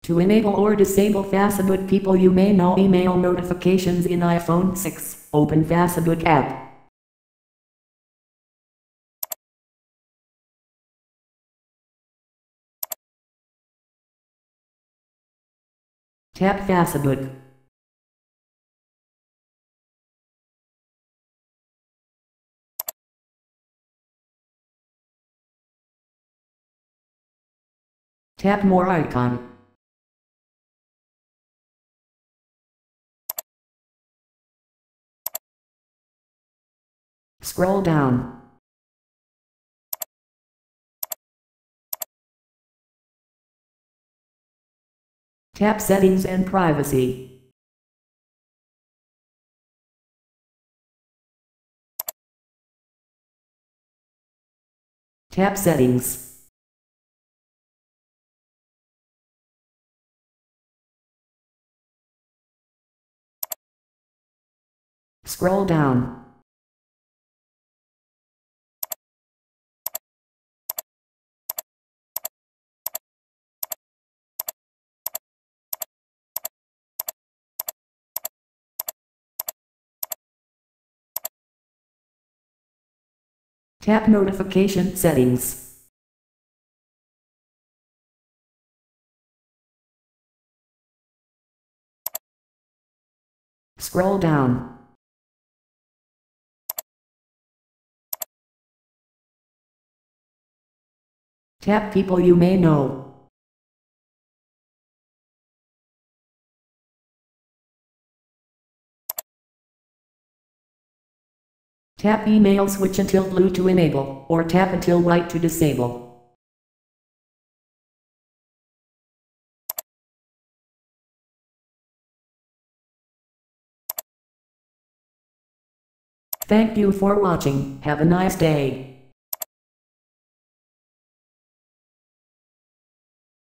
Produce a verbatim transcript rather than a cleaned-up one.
To enable or disable Facebook people you may know email notifications in iPhone six, open Facebook app. Tap Facebook. Tap more icon. Scroll down. Tap Settings and Privacy. Tap Settings. Scroll down. Tap Notification Settings. Scroll down. Tap People you may know. Tap Email switch until blue to enable, or tap until white to disable. Thank you for watching. Have a nice day.